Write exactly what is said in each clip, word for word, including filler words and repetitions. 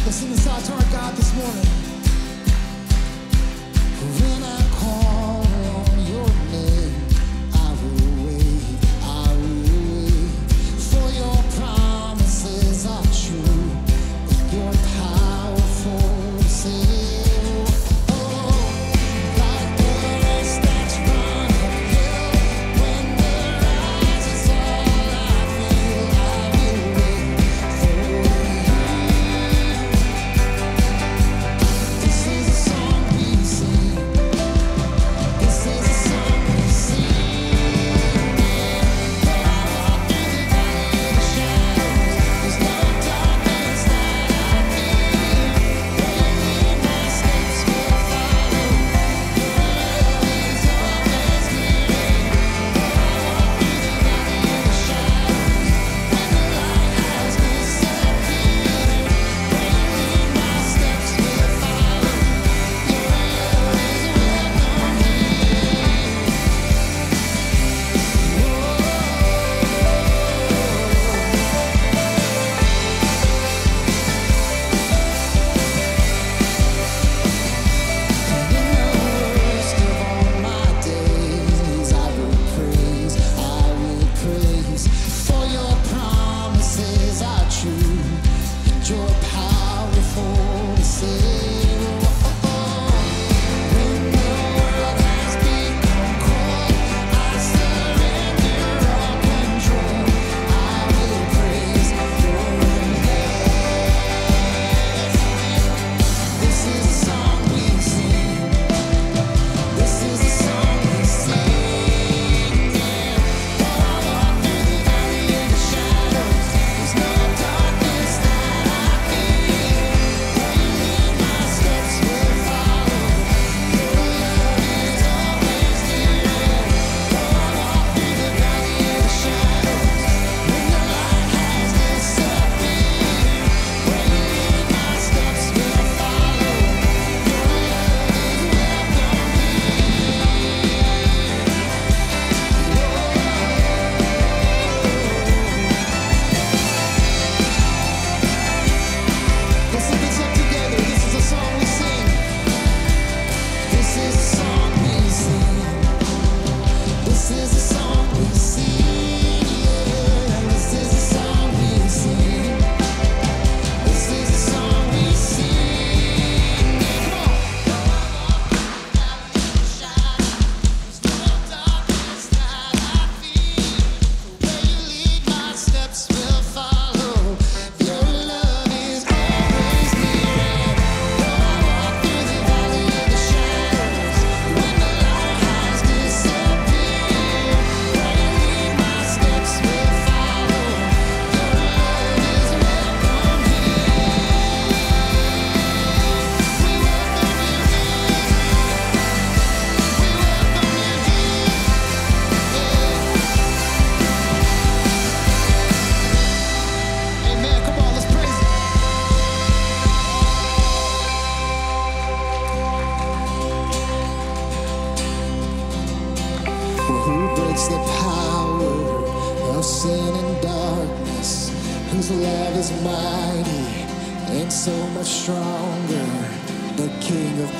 whose love is mighty and so much stronger. The King of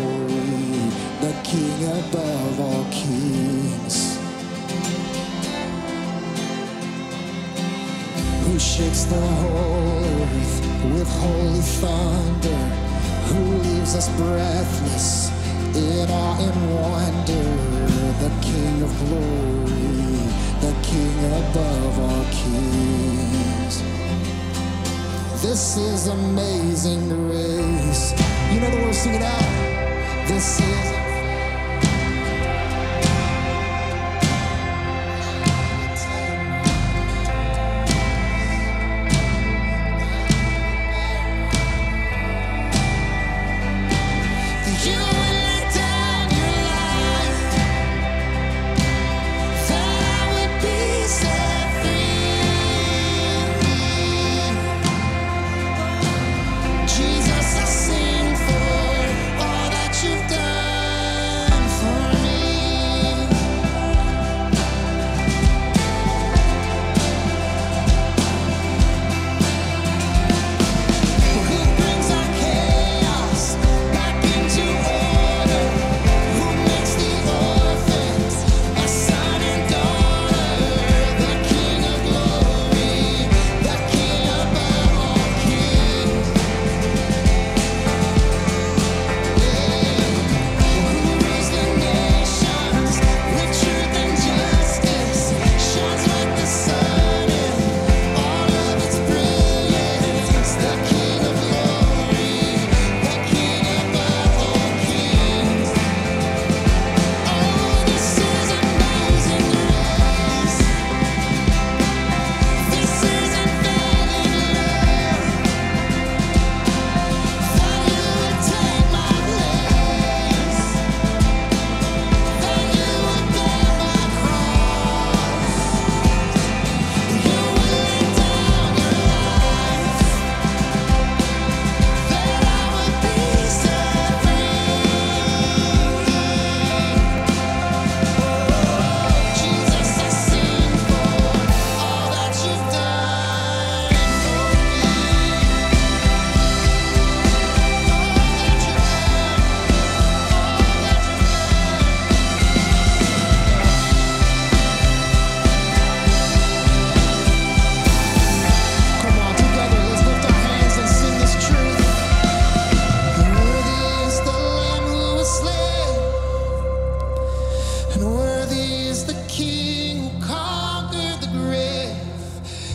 glory, the King above all kings, who shakes the whole earth with holy thunder, who leaves us breathless in awe and wonder. The King of glory, the King above all kings. This is amazing grace. You know the words, sing it out. This is Jesus, I sing for all that you've done.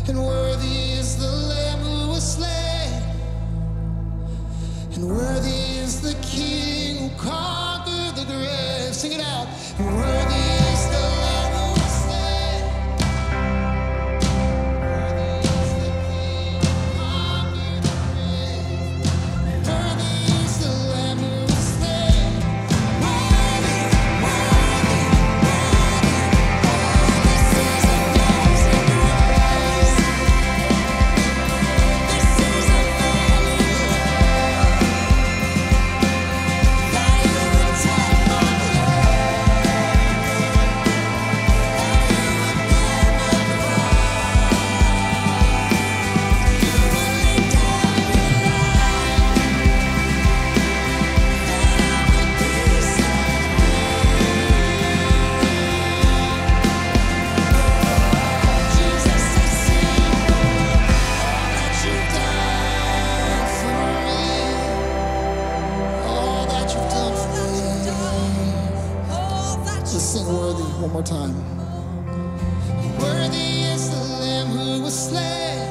And worthy is the Lamb who was slain. And worthy is the King who conquered the grave. Sing it out. And worthy is the Lamb who was slain. Worthy is the King who conquered the grave. Worthy is the Lamb who was slain. Worthy, worthy, worthy, worthy. This is amazing grace. This is amazing. That you would take my Sing worthy one more time. Worthy is the Lamb who was slain,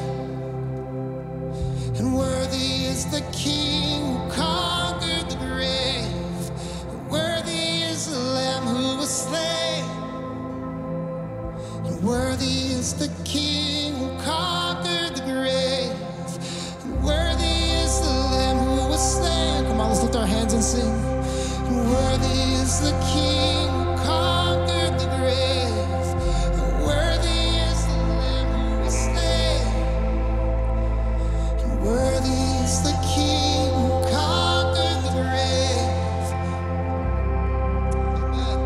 and worthy is the King who conquered the grave. And worthy is the Lamb who was slain, and worthy is the King who conquered the grave. And worthy is the Lamb who was slain. Come on, let's lift our hands and sing. And worthy is the King who conquered the grave. And worthy is the Lamb who was slain. And worthy is the King who conquered the grave. Amen.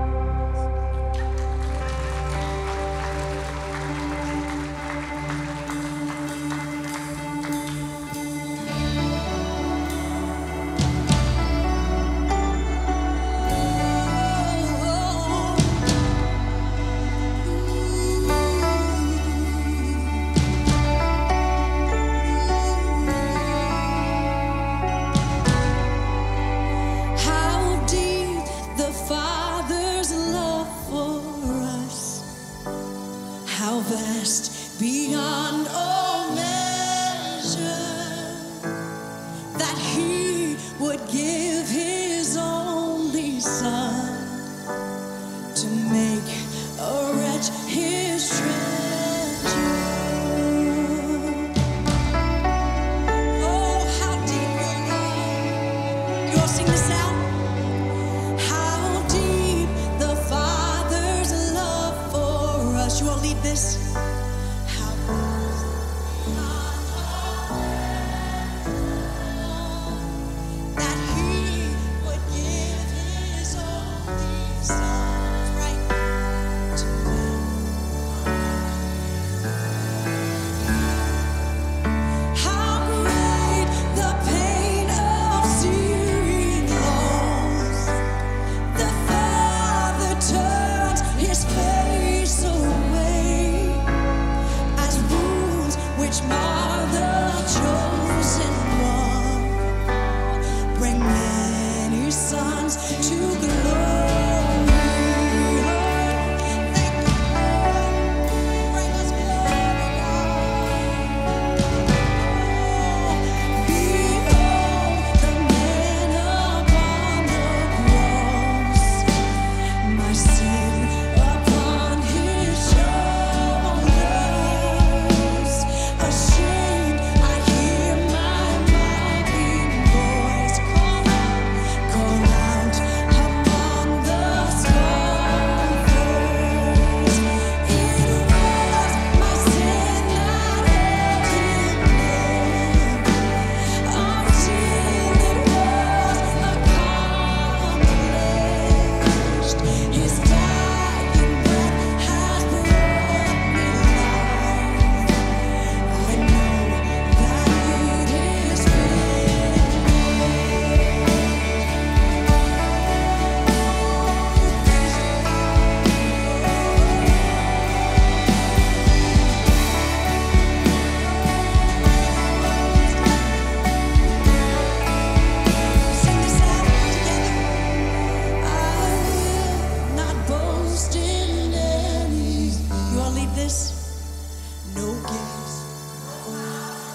How deep the Father's love for us, how vast beyond all measure, that He would give His only Son to make a wretch His treasure. Oh, how deep your love. You all sing this out. How deep the Father's love for us. You all lead this. How vast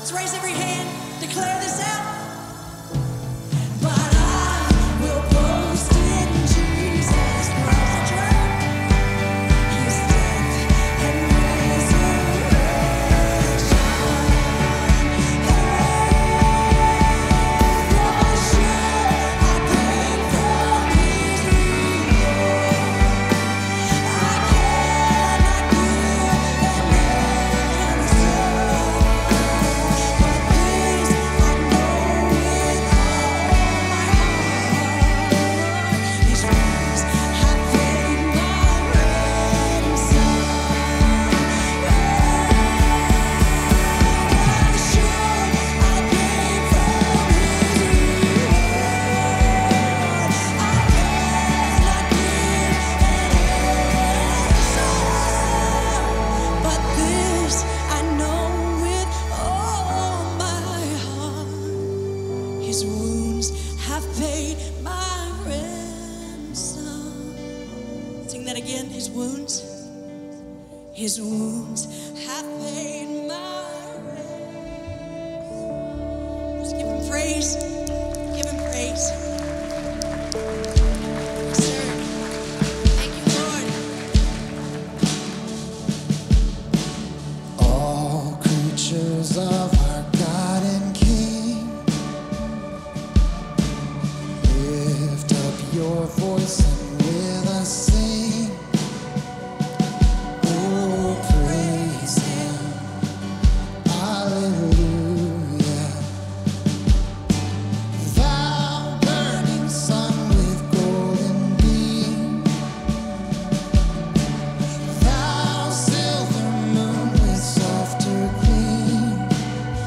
Let's raise every hand, declare this out. But I will boast in Jesus Christ, His death and resurrection. For sure I came from His reward. I cannot give an answer. But this I know with all my heart. His wounds have paid my ransom. For sure I came from His reward. I cannot give an answer. But this I know with all my heart. His wounds have paid my ransom. Sing that again. His wounds. His wounds have paid my ransom. Just give him praise. Give him praise. Yes, sir. Thank you, Lord. All creatures of our God and King, lift up your voice and with us sing. Oh, praise Him. Hallelujah. Thou burning sun with golden beam, thou silver moon with softer gleam,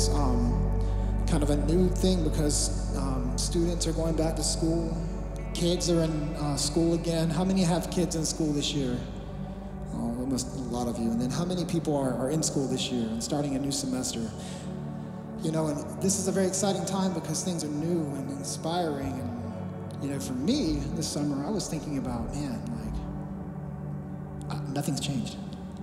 it's um, kind of a new thing because um, students are going back to school. Kids are in uh, school again. How many have kids in school this year? Oh, almost a lot of you. And then how many people are, are in school this year and starting a new semester? You know, and this is a very exciting time because things are new and inspiring. And, you know, for me, this summer, I was thinking about, man, like, uh, nothing's changed.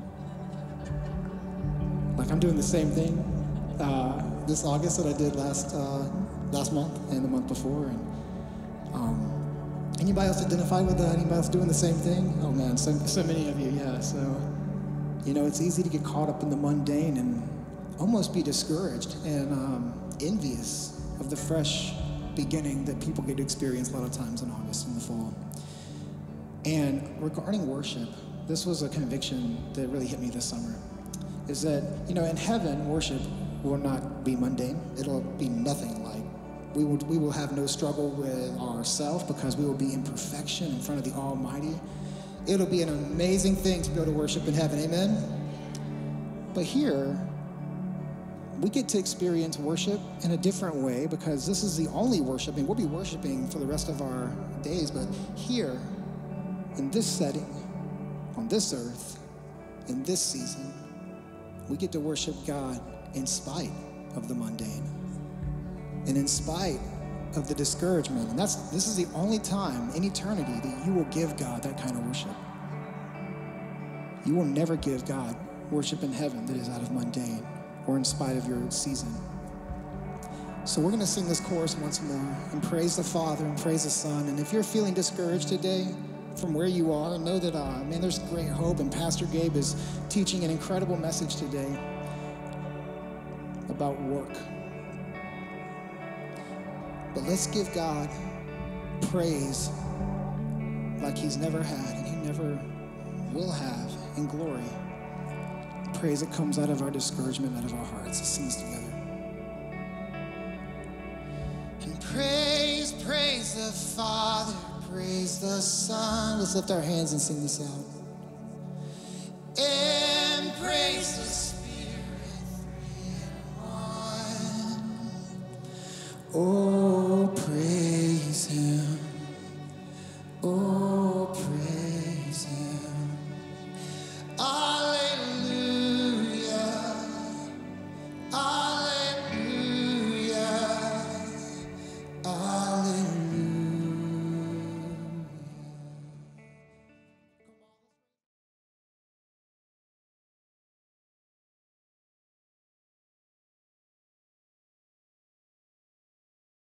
Like, I'm doing the same thing uh, this August that I did last uh, last month and the month before. And um, anybody else identify with that? Anybody else doing the same thing? Oh man, so, so many of you, yeah. So, you know, it's easy to get caught up in the mundane and almost be discouraged and um, envious of the fresh beginning that people get to experience a lot of times in August and the fall. And regarding worship, this was a conviction that really hit me this summer, is that, you know, in heaven, worship will not be mundane. It'll be nothing like. We will, we will have no struggle with ourselves because we will be in perfection in front of the Almighty. It'll be an amazing thing to be able to worship in heaven, amen? But here, we get to experience worship in a different way because this is the only worshiping. We'll be worshiping for the rest of our days, but here, in this setting, on this earth, in this season, we get to worship God in spite of the mundane and in spite of the discouragement. And that's this is the only time in eternity that you will give God that kind of worship. You will never give God worship in heaven that is out of mundane or in spite of your season. So we're gonna sing this chorus once more and praise the Father and praise the Son. And if you're feeling discouraged today from where you are, know that, uh, man, there's great hope. And Pastor Gabe is teaching an incredible message today about work. But let's give God praise like he's never had and he never will have in glory. Praise that comes out of our discouragement, out of our hearts. Let's sing this together. And praise, praise the Father, praise the Son. Let's lift our hands and sing this out. And praise the Spirit, three in one. Oh.